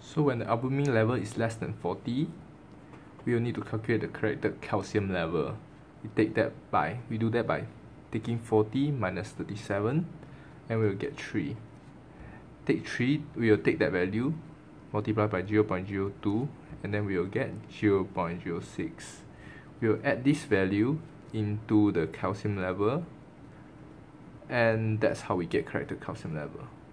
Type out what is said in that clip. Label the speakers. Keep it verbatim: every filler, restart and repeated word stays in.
Speaker 1: So when the albumin level is less than forty, we will need to calculate the corrected calcium level. We take that by, we do that by taking forty minus thirty-seven, and we will get three. Take three, we will take that value, multiply by zero point zero two, and then we will get zero point zero six. We will add this value into the calcium level, and that's how we get corrected calcium level.